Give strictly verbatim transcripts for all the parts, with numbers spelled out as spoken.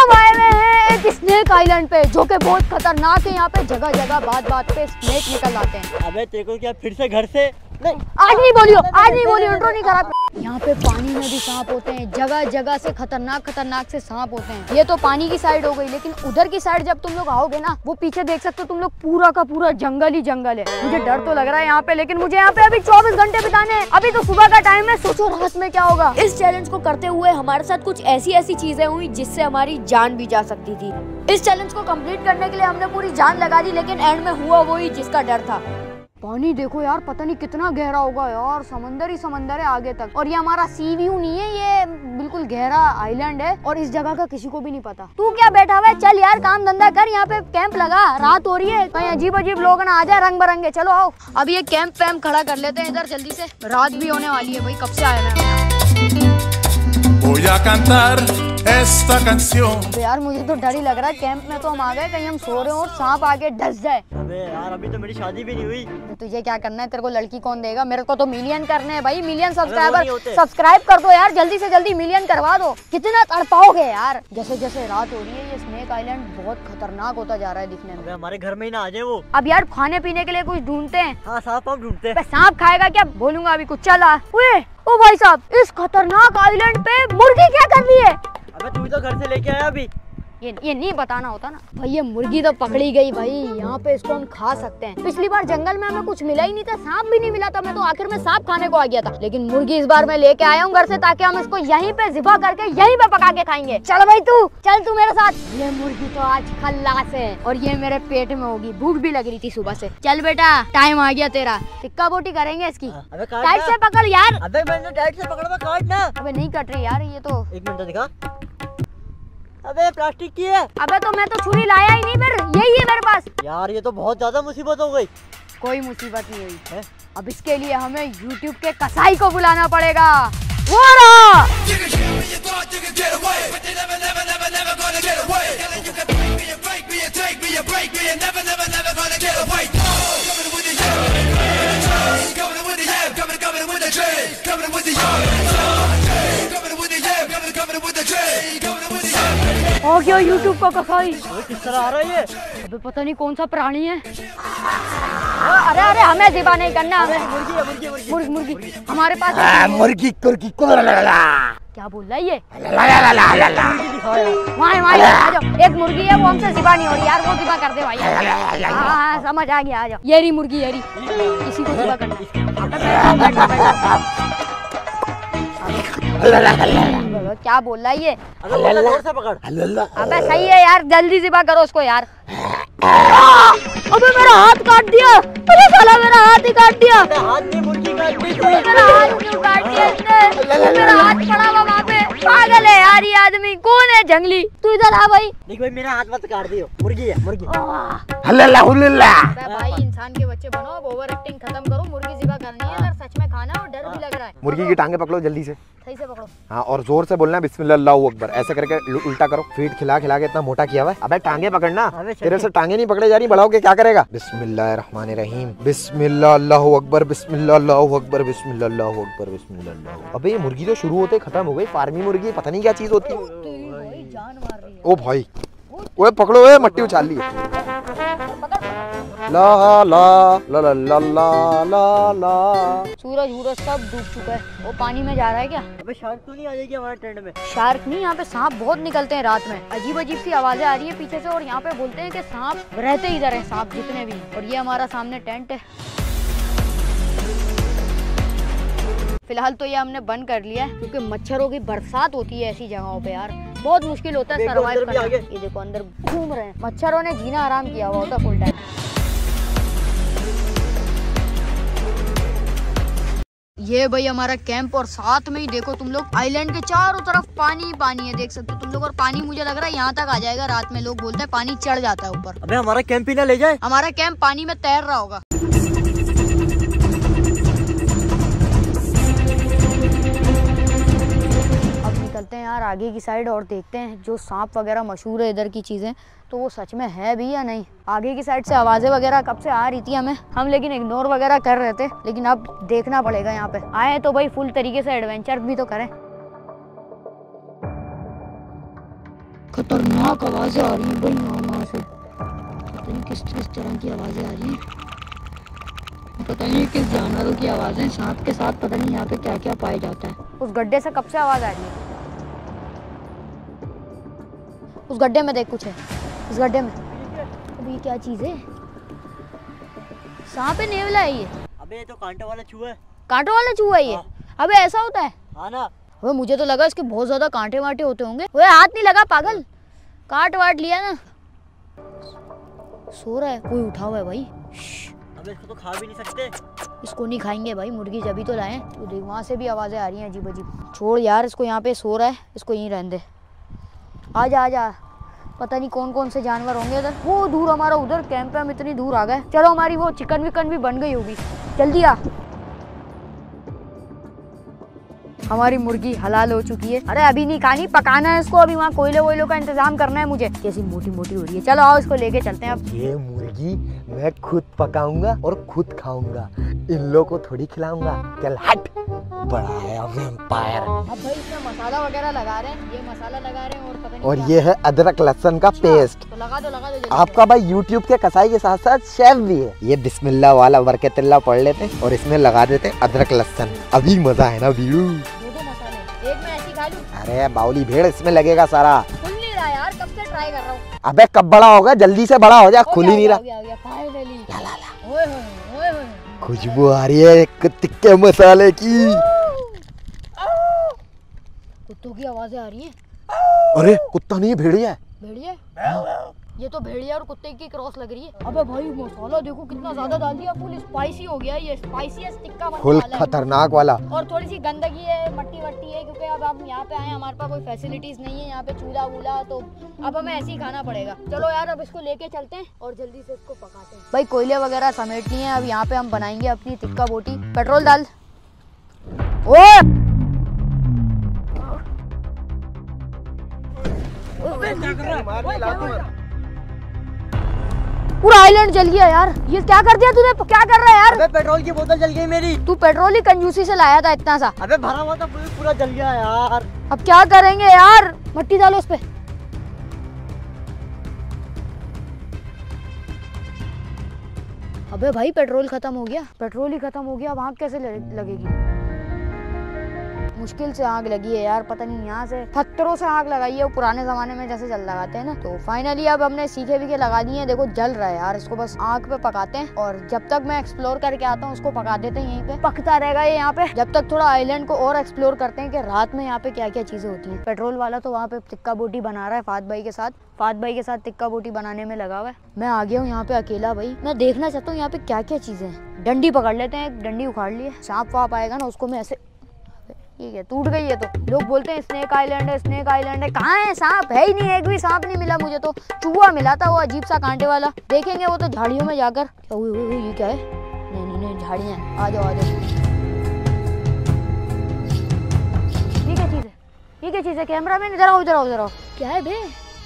हम आए हुए हैं एक स्नेक आइलैंड पे, जो कि बहुत खतरनाक है। यहाँ पे जगह जगह बात बात पे स्नेक निकल आते हैं। अबे तेरे को क्या फिर से घर से नहीं, आज नहीं बोलियो, आज नहीं बोलियो, इंट्रो नहीं करा। यहाँ पे पानी में भी सांप होते हैं, जगह जगह से खतरनाक खतरनाक से सांप होते हैं। ये तो पानी की साइड हो गई, लेकिन उधर की साइड जब तुम लोग आओगे ना, वो पीछे देख सकते हो तुम लोग, पूरा का पूरा जंगल ही जंगल है। मुझे डर तो लग रहा है यहाँ पे, लेकिन मुझे यहाँ पे अभी चौबीस घंटे बिताने हैं। अभी तो सुबह का टाइम है, सोचो रात में क्या होगा। इस चैलेंज को करते हुए हमारे साथ कुछ ऐसी ऐसी चीजें हुई जिससे हमारी जान भी जा सकती थी। इस चैलेंज को कंप्लीट करने के लिए हमने पूरी जान लगा दी, लेकिन एंड में हुआ वही जिसका डर था। पानी देखो यार, पता नहीं कितना गहरा होगा यार, समंदर ही समंदर है आगे तक। और ये हमारा सी व्यू नहीं है, ये बिल्कुल गहरा आइलैंड है और इस जगह का किसी को भी नहीं पता। तू क्या बैठा हुआ है, चल यार काम धंधा कर, यहाँ पे कैंप लगा, रात हो रही है, कहीं अजीब अजीब लोग ना आ जाए रंग बिरंगे। चलो आओ, अब ये कैंप वैम्प खड़ा कर लेते हैं इधर जल्दी से, रात भी होने वाली है भाई, कब से आए हैं। Voy a cantar esta canción। तो यार मुझे तो डर ही लग रहा है, कैंप में तो हम आ गए, कहीं हम सो रहे हो और सांप आके डस जाए। अबे यार अभी तो मेरी शादी भी नहीं हुई। तो तुझे क्या करना है, तेरे को लड़की कौन देगा, मेरे को तो मिलियन करने हैं भाई, मिलियन सब्सक्राइबर। सब्सक्राइब कर दो यार, जल्दी से जल्दी मिलियन करवा दो। कितना तड़पाओगे यार। जैसे जैसे रात हो रही है, ये स्नेक आइलैंड बहुत खतरनाक होता जा रहा है दिखने में। हमारे घर में ही ना आ जाए वो। अब यार खाने पीने के लिए कुछ ढूंढते हैं। हाँ सांप आप ढूंढते हैं। सांप खाएगा क्या, बोलूंगा अभी कुछ। चला ओ भाई साहब, इस खतरनाक आइलैंड पे मुर्गी क्या कर रही है। अबे तू तो घर से लेके आया अभी। ये ये नहीं बताना होता ना भाई। ये मुर्गी तो पकड़ी गई भाई, यहाँ पे इसको हम खा सकते हैं। पिछली बार जंगल में हमें कुछ मिला ही नहीं था, सांप भी नहीं मिला था, मैं तो आखिर में सांप खाने को आ गया था। लेकिन मुर्गी इस बार मैं लेके आया हूँ घर से, ताकि हम इसको यहीं पे ज़िबा करके यहीं पे पका के खाएंगे। चल भाई तू चल, तू मेरे साथ। ये मुर्गी तो आज खल्लास है और ये मेरे पेट में होगी, भूख भी लग रही थी सुबह से। चल बेटा टाइम आ गया तेरा, टिक्का बोटी करेंगे इसकी। टाइट से पकड़ यार। अबे मैंने टाइट से पकड़ा, काट ना। अबे नहीं कट रही यार ये तो। एक मिनट दिखा। अबे प्लास्टिक की है। अबे तो मैं तो छुरी लाया ही नहीं, फिर यही है मेरे पास। यार ये तो बहुत ज्यादा मुसीबत हो गई। कोई मुसीबत नहीं हुई है? अब इसके लिए हमें यूट्यूब के कसाई को बुलाना पड़ेगा। वो रहा। हो गया यूट्यूब का कसाई। किस तरह आ रहा है ये? अबे पता नहीं कौन सा प्राणी है। अरे अरे हमें ज़िबा नहीं करना, हमें मुर्गी है, मुर्गी मुर्गी मुर्गी मुर्गी, मुर्गी। हमारे पास मुर्गी कुर्गी क्या बोल रहा है ये? वहाँ वहाँ आ जाओ, एक मुर्गी है वो हमसे ज़िबा नहीं हो रही यार, वो ज़िबा कर दे भाई। हाँ हाँ समझ आ गया, आ जाओ। ये रही मुर्गी, ये रही, इसी को ज़िबा करना है। क्या बोल रहा है ये? से पकड़। अबे सही है यार, जल्दी ज़िबा करो उसको यार। अबे मेरा हाथ काट दिया, अरे साला मेरा हाथ ही काट दिया। हाथ नहीं मुर्गी काट दी। मेरा हाथ क्यों काट दिया इसने? मेरा हाथ पड़ा हुआ वहाँ पे। पागल है यार ये आदमी, कौन है जंगली? तू इधर आ भाई। देख भाई मेरा हाथ मत काट दियो, मुर्गी है मुर्गी। भाई इंसान के बच्चे बनो, अब ओवर एक्टिंग खत्म करो, मुर्गी ज़िबा करनी है अगर सच में खाना और डर भी लग रहा है। मुर्गी की टांगे पकड़ो जल्दी से, सही से पकड़ो। हाँ और जोर से बोलना है बिस्मिल्लाह अल्लाहु अकबर, ऐसे करके उल्टा करो। फीड खिला खिला के इतना मोटा किया हुआ है। अबे टांगे पकड़ना, तेरे से टांगे नहीं पकड़े जा रही, बढ़ाओगे क्या करेगा? बिस्मिल्लाहिर्रहमानिर्रहीम, बिस्मिल्लाह अल्लाहु अकबर, बिस्मिल्लाह अल्लाहु अकबर, बिस्मिल्लाह अल्लाहु अकबर, बिस्मिल्लाह अल्लाहु। अबे ये मुर्गी तो शुरू होते खत्म हो गई, फार्मी मुर्गी पता नहीं क्या चीज होती है। जान मार रही है। ओ भाई ओए पकड़ो, ओए मट्टी उछाल ली। ला ला ला ला ला ला ला ला। सूरज वूरज सब डूब चुका है, वो पानी में जा रहा है क्या? अबे शार्क तो नहीं आ जाएगी हमारे टेंट में? शार्क नहीं, यहाँ पे सांप बहुत निकलते हैं रात में, अजीब अजीब सी आवाजें आ रही है पीछे से, और यहाँ पे बोलते हैं कि सांप रहते इधर है, सांप जितने भी। और ये हमारा सामने टेंट है। फिलहाल तो ये हमने बंद कर लिया है, क्योंकि मच्छरों की बरसात होती है ऐसी जगहों पे यार, बहुत मुश्किल होता है सर्वाइव करना। ये देखो अंदर घूम रहे हैं मच्छरों ने, जीना आराम किया हुआ होता फुल टाइम। ये भाई हमारा कैंप, और साथ में ही देखो तुम लोग आइलैंड के चारों तरफ पानी ही पानी है, देख सकते हो तुम लोग। और पानी मुझे लग रहा है यहाँ तक आ जाएगा रात में, लोग बोलते हैं पानी चढ़ जाता है ऊपर। अबे हमारा कैंप ही ना ले जाए। हमारा कैंप पानी में तैर रहा होगा। अब निकलते हैं यार आगे की साइड और देखते हैं जो सांप वगैरह मशहूर है इधर की चीजें, तो वो सच में है भी या नहीं। आगे की साइड से आवाजें वगैरह कब से आ रही थी हमें, हम लेकिन इग्नोर वगैरह कर रहे थे, लेकिन अब देखना पड़ेगा। यहाँ पे आए तो भाई फुल तरीके से एडवेंचर भी तो करें। खतरनाक आवाजें आ रही हैं भाई वहाँ वहाँ से। पता नहीं किस किस तरह की आवाजें आ रही हैं, पता नहीं किस जानवरों की आवाजें। सांप के साथ पता नहीं यहाँ पे क्या क्या पाया जाता है। उस गड्ढे से कब से आवाज आ रही है? उस गड्ढे में देख कुछ है, इस गड्ढे में। अभी क्या चीज है? सांप है, नेवला है ये? अबे ये तो कांटे वाला चूहा है। कांटों वाला चूहा है ये? अबे ऐसा होता है? हाँ ना। वो मुझे तो लगा इसके बहुत ज्यादा कांटे वाटे होते होंगे। वो हाथ नहीं लगा पागल, काट वाट लिया ना। सो रहा है, कोई उठा हुआ है भाई। अबे इसको तो खा भी नहीं सकते। इसको नहीं खाएंगे भाई, मुर्गी जब ही तो लाए। तो देख वहाँ से भी आवाजें आ रही हैं अजीब अजीब। छोड़ यार इसको, यहाँ पे सो रहा है, इसको यहीं रहने दे। आजा आजा, पता नहीं कौन कौन से जानवर होंगे इधर। वो दूर हमारा उधर कैंप पे हम इतनी दूर आ गए। चलो हमारी वो चिकन विकन भी बन गई होगी, जल्दी आ। हमारी मुर्गी हलाल हो चुकी है। अरे अभी नहीं खानी, पकाना है इसको। अभी वहाँ कोयले वोयलों का इंतजाम करना है मुझे। कैसी मोटी मोटी हो रही है। चलो आओ इसको लेके चलते हैं अब। ये मुर्गी मैं खुद पकाऊंगा और खुद खाऊंगा, इन लोगों को थोड़ी खिलाऊंगा। चल हट, बड़ा है वेम्पायर। अब भाई इसमें मसाला वगैरह लगा रहे हैं, ये मसाला लगा रहे हैं और पता नहीं और क्या। ये है अदरक लहसुन का पेस्ट। तो लगा दो लगा दो जल्दी। आपका भाई यूट्यूब के कसाई के साथ साथ शेफ भी है। ये बिस्मिल्लाह वाला बरकतुल्लाह पढ़ लेते हैं और इसमें लगा देते हैं अदरक लहसुन। अभी मजा है ना वीरू। दो दो मसाले, एक मैं ऐसी खा लूं? अरे बाउली भेड़ इसमें लगेगा सारा। खुल नहीं रहा यार, कब से ट्राई कर रहा हूँ। अबे कब बड़ा होगा, जल्दी से बड़ा हो जा। खुल ही नहीं रहा। हो गया, हो गया, फाइनली। ला ला ला। ओए होए ओए होए। खुशबू आ रही है एक तिक्के मसाले की। कुत्तों की आवाजें आ रही हैं। अरे कुत्ता नहीं, भेड़िया है। भेड़िया? ये तो भेड़िया और कुत्ते की क्रॉस लग रही है। अबे भाई मसाला देखो कितना ज्यादा डाल दिया, फुल स्पाइसी हो गया। ये स्पाइसी है, टिक्का फुल मसाला है। खतरनाक वाला। और थोड़ी सी गंदगी है, मट्टी वट्टी है, क्योंकि अब हम यहाँ पे आए, हमारे पास कोई फैसिलिटीज नहीं है यहाँ पे, चूल्हा वूल्हा, तो अब हमें ऐसे ही खाना पड़ेगा। चलो यार अब इसको लेके चलते हैं और जल्दी से इसको पकाते हैं। भाई कोयले वगैरह समेटनी है, अब यहाँ पे हम बनाएंगे अपनी टिक्का बोटी। पेट्रोल डाल। ओए पूरा आइलैंड जल गया यार। ये क्या कर दिया तूने, क्या कर रहा है यार? अबे पेट्रोल की बोतल जल गई मेरी। तू पेट्रोल ही कंजूसी से लाया था इतना सा। अबे भरा हुआ था, पूरा जल गया यार। अब क्या करेंगे यार? मट्टी डालो उस पे। अबे भाई पेट्रोल खत्म हो गया, पेट्रोल ही खत्म हो गया। अब आग कैसे लगेगी? मुश्किल से आग लगी है यार, पता नहीं यहाँ से पत्थरों से आग लगाई है, वो पुराने जमाने में जैसे जल लगाते हैं ना। तो फाइनली अब हमने सीखे भी के लगा दिए हैं। देखो जल रहा है यार, इसको बस आग पे पकाते हैं और जब तक मैं एक्सप्लोर करके आता हूँ उसको पका देते हैं यहीं पे, पकता रहेगा ये यहाँ पे जब तक थोड़ा आइलैंड को और एक्सप्लोर करते हैं कि रात में यहाँ पे क्या क्या चीजें होती हैं। पेट्रोल वाला तो वहाँ पे टिक्का बोटी बना रहा है फात भाई के साथ, फात भाई के साथ टिक्का बोटी बनाने में लगा हुआ है। मैं आ गया हूँ यहाँ पे अकेला भाई, मैं देखना चाहता हूँ यहाँ पे क्या क्या चीजें हैं। डंडी पकड़ लेते हैं, एक डंडी उखाड़ लिए, सांप वाप आएगा ना उसको मैं ऐसे, ठीक है टूट गई है। तो लोग बोलते हैं स्नेक आइलैंड है, स्नेक आइलैंड है, कहाँ है? सांप है ही नहीं, एक भी सांप नहीं मिला मुझे तो। चूहा मिला था वो अजीब सा कांटे वाला, देखेंगे वो तो झाड़ियों में जाकर। क्या हुई हुई ये क्या है? नहीं नहीं नहीं झाड़ियाँ, आ जाओ आ जाओ। ये क्या चीज़ है, ये क्या चीज़ है? कैमरा मैन इधर आओ इधर आओ इधर आओ। क्या है बे?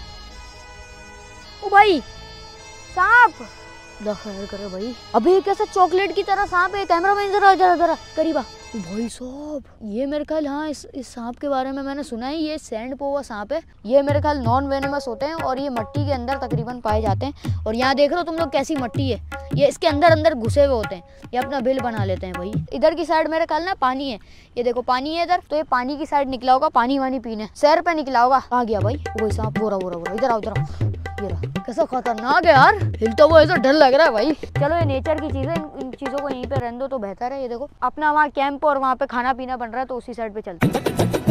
ओ भाई सांप, खैर करे भाई। अबे कैसे चॉकलेट की तरह सांप है। कैमरा मैन जरा जरा जरा करीबा। भाई साहब ये मेरे ख्याल, हाँ इस इस सांप के बारे में मैंने सुना है, ये सैंड पोवा सांप है। ये मेरे ख्याल नॉन वेनेमस होते हैं और ये मिट्टी के अंदर तकरीबन पाए जाते हैं। और यहाँ देख रहे हो तुम लोग कैसी मिट्टी है, ये इसके अंदर अंदर घुसे हुए होते हैं, ये अपना बिल बना लेते हैं भाई। इधर की साइड मेरे ख्याल ना पानी है, ये देखो पानी है इधर, तो ये पानी की साइड निकला होगा, पानी वानी पीने सैर पे निकला होगा। आ गया भाई वही सांप, बोरा बोरा बोरा, इधर आओ इधर आओ। ये रहा, कैसा खतरनाक है यार, हिलता हुआ ऐसा डर लग रहा है भाई। चलो ये नेचर की चीज़ है, इन, इन चीज़ों को यहीं पे रहने दो तो बेहतर है। ये देखो अपना वहाँ कैंप और वहाँ पे खाना पीना बन रहा है, तो उसी साइड पे चलते हैं।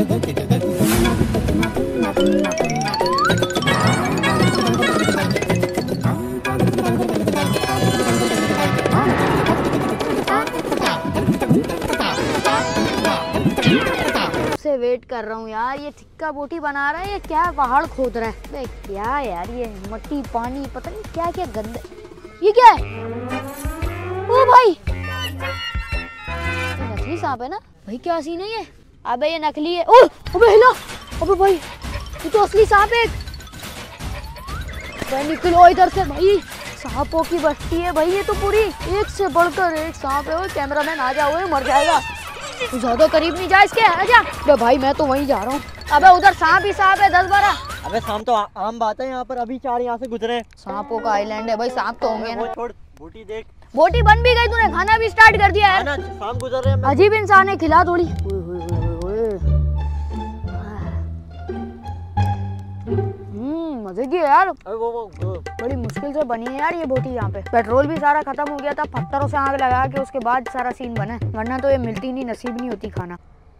से वेट कर रहा हूँ यार, ये टिक्का बोटी बना रहा है, ये क्या पहाड़ खोद रहा है? बे क्या यार, ये मिट्टी पानी पता नहीं क्या क्या गंदे। ये क्या है? ओ भाई नकली सांप है ना भाई, क्या सीन है ये? अबे ये नकली है। ओ अबे हिला, अबे भाई ये तो असली सांप है। भाई निकलो इधर से भाई, सांपों की बस्ती है भाई ये तो पूरी, एक से बढ़कर एक सांप है। कैमरामैन आ जाओ, मर जाएगा। तू ज्यादा करीब नहीं जा इसके, आजा। अबे भाई मैं तो वहीं जा रहा हूँ। अबे उधर सांप ही सांप है, दस बारह। अबे शाम तो आ, आम बात है यहाँ पर, अभी चार यहाँ से गुजरे। सांपों का आइलैंड है भाई, सांप तो होंगे वो ना। छोड़, बोटी देख। बोटी बन भी गई, तूने खाना भी स्टार्ट कर दिया यार। शाम गुजर रहे हैं। अजीब इंसान है, खिला थोड़ी। हम्म मजे की है यार। अबे वो, वो, वो बड़ी मुश्किल से बनी है यार ये बोटी। यहाँ पे पेट्रोल भी सारा खत्म हो गया था, पत्थरों से आग लगा के उसके बाद सारा सीन बना, वरना तो ये मिलती नहीं, नसीब नहीं होती खाना।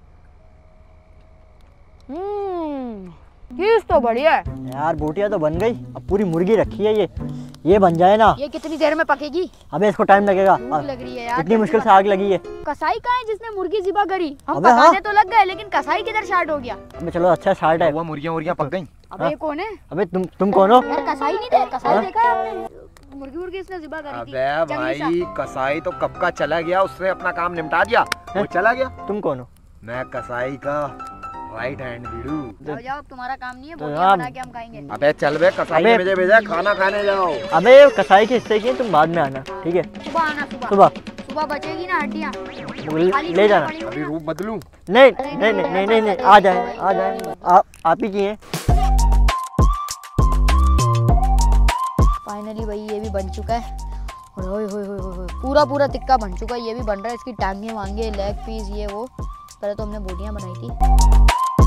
हम्म चीज तो बढ़िया है यार, बोटियाँ तो बन गई, अब पूरी मुर्गी रखी है ये ये बन जाए ना। ये कितनी देर में पकेगी? अबे इसको टाइम लगेगा, भूख लग रही है यार। इतनी मुश्किल से आग लगी है। कसाई कहाँ है जिसने मुर्गी ज़िबा करी? हम अबे पकाने हाँ। तो लग गए, लेकिन कसाई किधर स्टार्ट हो गया? अबे चलो अच्छा स्टार्ट है। वो मुर्गियां मुर्गियां पक गई। अबे ये कौन है अबे तुम तुम कौन हो? यार? कसाई नहीं थे? कसाई देखा है आपने? मुर्गी मुर्गी इसने ज़िबा करी थी। अबे भाई कसाई तो कब का चला गया, उसने अपना काम निपटा दिया, वो चला गया। तुम कौन हो? मैं कसाई का राइट हैंड वीडू। जाओ जाओ, अब तुम्हारा काम नहीं है, तो बोटियां हाँ। बना के हम खाएंगे। अबे चल बे, कसाई अबे- ने मुझे भेजा खाना खाने जाओ। अबे कसाई के हिस्से की तुम बाद में आना, ठीक है? सुबह आना, सुबह सुबह सुबह बचेगी ना हड्डियाँ, ले ले जाना। अभी रूप बदलूं? नहीं नहीं नहीं नहीं नहीं नहीं, आ जाए आ जाए, आप आप ही की हैं। फाइनली भाई ये भी बन चुका है। ओए होए होए होए होए, पूरा पूरा टिक्का बन चुका है। ये भी बन रहा है, इसकी टांगे वांगे, लेग पीस, ये वो। पहले तो हमने बोटियां बनाई थी।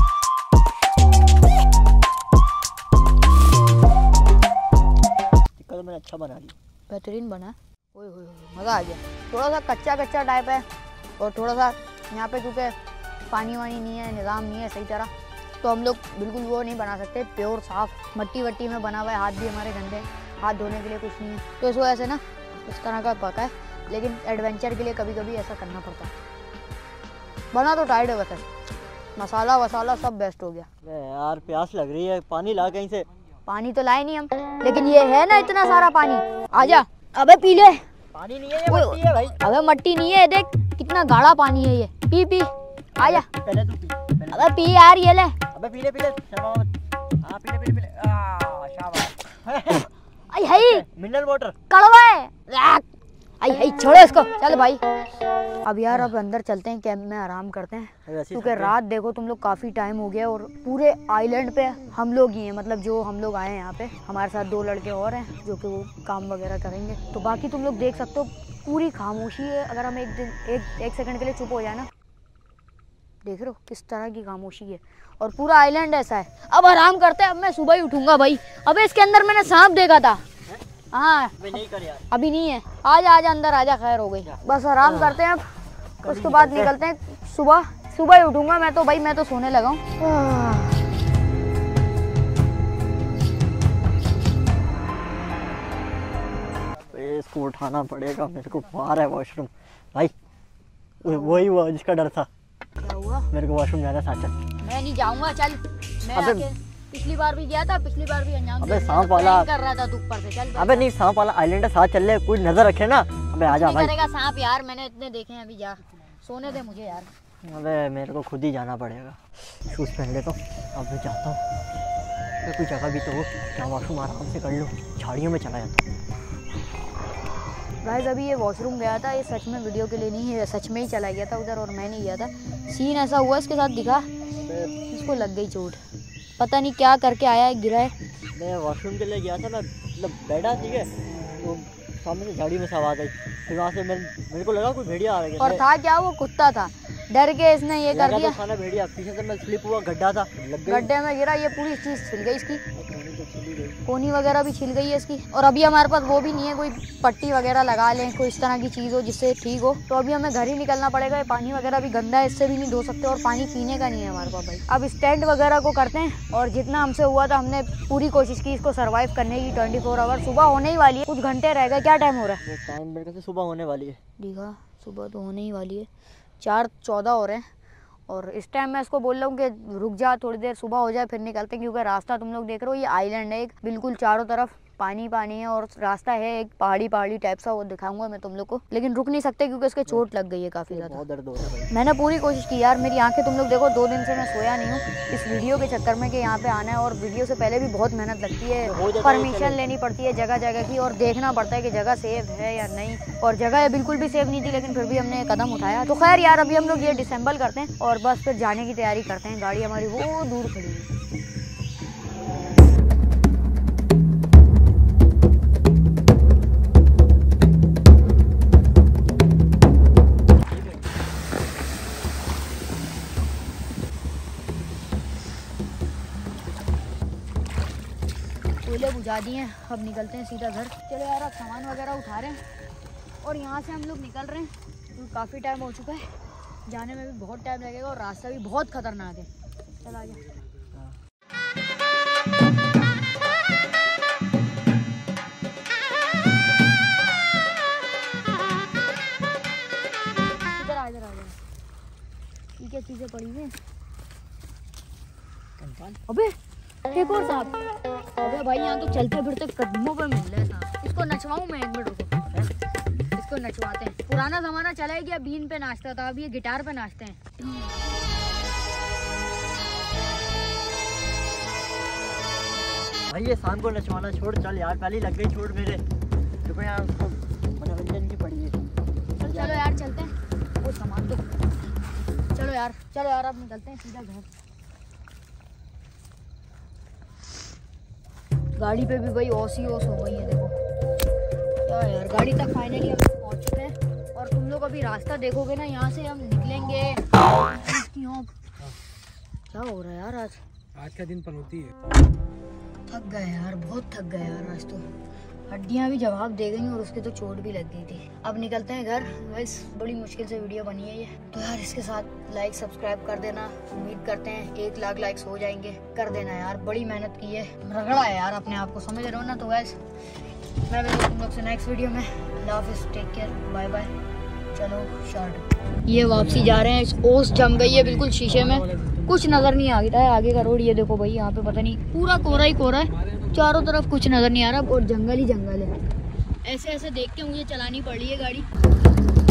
टिक्का तो मैंने अच्छा बना दिया, बेहतरीन बना। ओए होए होए, मज़ा आ गया। थोड़ा सा कच्चा कच्चा टाइप है, और थोड़ा सा यहाँ पे क्योंकि पानी वानी नहीं है, निज़ाम नहीं है सही तरह, तो हम लोग बिल्कुल वो नहीं बना सकते प्योर साफ। मट्टी वट्टी में बना हुआ है, हाथ भी हमारे गंदे, हाथ धोने के लिए कुछ नहीं है, तो इस वजह से ना इस तरह का पका है। लेकिन एडवेंचर के लिए कभी कभी ऐसा करना पड़ता है। बना तो टाइट है वैसे, मसाला वसाला सब बेस्ट हो गया। अबे यार प्यास लग रही है, पानी ला कहीं से। पानी तो लाए नहीं हम, लेकिन ये है ना इतना सारा पानी। आजा, अबे पी ले। पानी नहीं है, ये मट्टी है भाई। अबे मट्टी नहीं है, देख कितना गाढ़ा पानी है ये। पी पी, आजा। पहले तू पी, पहले। अबे पी यार, ये ले। अबे पी ले पी ले, शर्मा मत। हाँ पी ले पी ले पी ले। आ शाबाश। आई हाय, मिनरल वाटर। कड़वा है। रैक। आई हाय, छोड़ो इसको, चल भाई। अब यार अब अंदर चलते हैं, कैंप में आराम करते हैं, क्योंकि रात देखो तुम लोग काफ़ी टाइम हो गया और पूरे आइलैंड पे हम लोग ही हैं। मतलब जो हम लोग आए हैं यहाँ पे, हमारे साथ दो लड़के और हैं जो कि वो काम वगैरह करेंगे। तो बाकी तुम लोग देख सकते हो पूरी खामोशी है। अगर हम एक दिन एक एक सेकंड के लिए चुप हो जाए ना, देख रहे हो किस तरह की खामोशी है, और पूरा आइलैंड ऐसा है। अब आराम करते हैं, अब मैं सुबह ही उठूंगा भाई। अबे इसके अंदर मैंने सांप देखा था। हाँ नहीं कर यार, अभी नहीं है, आजा आजा अंदर आजा, खैर हो गई। बस आराम करते हैं अब, उसके बाद निकलते हैं। सुबह सुबह ही उठूंगा मैं तो भाई, मैं तो सोने लगा हूँ। इसको उठाना पड़ेगा मेरे को, बाहर है वॉशरूम भाई। वही हुआ जिसका डर था। क्या हुआ? मेरे को वॉशरूम जाना था, चल। मैं नहीं जाऊंगा, चल। मैं अबे- आके पिछली बार भी गया था, पिछली बार भी अंजाम अबे दिया था, सांप वाला- प्लान कर रहा था तू ऊपर से, चल। अबे नहीं, सांप वाला आइलैंड है, साथ चल ले, कोई नजर रखे ना। अबे आजा नहीं भाई। करेगा सांप यार, मैंने इतने देखे हैं। अभी जा, सोने दे मुझे यार। अबे मेरे को खुद ही जाना पड़ेगा, शूज़ पहन लेता हूँ। अब मैं जाता हूँ, कोई जगह भी तो हो जहाँ वॉशरूम आराम से कर लूँ। झाड़ियों में चला जाता हूँ। गाइस अभी ये वॉशरूम गया था, ये सच में वीडियो के लिए नहीं है, सच में ही चला गया था उधर, और मैं नहीं गया था। सीन ऐसा हुआ इसके साथ, दिखा इसको लग गई चोट, पता नहीं क्या करके आया है, गिरा है। मैं वॉशरूम के लिए गया था ना, मतलब बैठा, ठीक है, तो सामने से झाड़ी में से आवाज़ आई, फिर वहाँ से मैं मेरे को लगा कोई भेड़िया आ रहा है। और था क्या, वो कुत्ता था, डर के इसने ये कर दिया। खाना भेड़िया, पीछे से मैं स्लिप हुआ, गड्ढा था, लग गई। गड्ढे में गिरा, ये पूरी चीज़ छिल गई इसकी, कोनी तो छिली गई। कोनी वगैरह भी छिल गई है इसकी। और अभी हमारे पास वो भी नहीं है, कोई पट्टी वगैरह लगा लें, कोई इस तरह की चीज़ हो जिससे ठीक हो। तो अभी हमें घर ही निकलना पड़ेगा। ये पानी वगैरह भी गंदा है, इससे भी नहीं धो सकते, और पानी पीने का नहीं है हमारे पास भाई। अब स्टैंड वगैरह को करते हैं, और जितना हमसे हुआ था हमने पूरी कोशिश की इसको सर्वाइव करने की। ट्वेंटी फोर आवर सुबह होने ही वाली है, कुछ घंटे रह गए। क्या टाइम हो रहा है? टाइम मेरे से सुबह होने वाली है। दिखा, सुबह तो होने ही वाली है, चार चौदह हो रहे हैं। और इस टाइम मैं इसको बोल रहा हूँ कि रुक जा थोड़ी देर, सुबह हो जाए फिर निकलते हैं, क्योंकि रास्ता तुम लोग देख रहे हो, ये आइलैंड है एक, बिल्कुल चारों तरफ पानी पानी है, और रास्ता है एक पहाड़ी पहाड़ी टाइप सा, वो दिखाऊंगा मैं तुम लोग को, लेकिन रुक नहीं सकते क्योंकि इसके चोट लग गई है काफ़ी ज़्यादा। बहुत दर्द हो रहा है भाई। मैंने पूरी कोशिश की यार, मेरी आंखें तुम लोग देखो, दो दिन से मैं सोया नहीं हूँ इस वीडियो के चक्कर में कि यहाँ पे आना है। और वीडियो से पहले भी बहुत मेहनत लगती है, परमिशन लेनी पड़ती है जगह जगह की, और देखना पड़ता है कि जगह सेफ है या नहीं। और जगह बिल्कुल भी सेफ नहीं थी, लेकिन फिर भी हमने कदम उठाया। तो खैर यार, अभी हम लोग ये डिसेंबल करते हैं और बस फिर जाने की तैयारी करते हैं। गाड़ी हमारी वो दूर खड़ी है। कोयले बुझा दिए हैं, अब निकलते हैं सीधा घर। चलो यार अब सामान वगैरह उठा रहे हैं और यहाँ से हम लोग निकल रहे हैं क्योंकि काफ़ी टाइम हो चुका है, जाने में भी बहुत टाइम लगेगा और रास्ता भी बहुत खतरनाक है। चला जा। इधर आ इधर आ जा। ये क्या चीज़ें पड़ी हैं? अबे एक और सांप। अबे भाई यहाँ तो चलते फिरते कदमों पे मिल रहा है सांप। इसको नचवाऊं मैं? एक मिनट रुको, इसको नचवाते हैं। पुराना जमाना चला है कि बीन पे नाचता था, अब ये गिटार पे नाचते हैं। भाई ये सांप को नचवाना छोड़, चल यार पहले लग गई छोड़ मेरे। देखो यार उसको मनोरंजन की पड़ी है। चल चलो यार चलते हैं, वो सामान दो। चलो यार चलो यार अब निकलते हैं सीधा घर। गाड़ी पे भी भाई ओस ही ओस हो गई है, देखो क्या यार। गाड़ी तक फाइनली हम पहुंच चुके हैं और तुम लोग अभी रास्ता देखोगे ना, यहाँ से हम निकलेंगे। क्या हो रहा है यार? आज आज का दिन पनौती है। थक गए यार, बहुत थक गए यार। आज तो हड्डियाँ भी जवाब दे गई और उसके तो चोट भी लग गई थी। अब निकलते हैं घर। बस बड़ी मुश्किल से वीडियो बनी है ये, तो यार इसके साथ लाइक सब्सक्राइब कर देना। उम्मीद करते हैं एक लाख लाइक्स हो जाएंगे, कर देना यार। बड़ी मेहनत की है, रगड़ा है यार अपने आप को, समझ रहे हो ना। तो वैस मैं मिलूंगा तुम लोग से नेक्स्ट वीडियो में। अल्लाह हाफिज़, टेक केयर, बाय बाय। चलो शॉर्ट। ये वापसी जा रहे हैं, ओस जम गई है बिल्कुल शीशे में, कुछ नज़र नहीं आ रहा है आगे का रोड। ये देखो भाई यहाँ पे पता नहीं, पूरा कोहरा ही कोहरा है, चारों तरफ कुछ नज़र नहीं आ रहा और जंगल ही जंगल है। ऐसे ऐसे देख के मुझे चलानी पड़ रही है गाड़ी।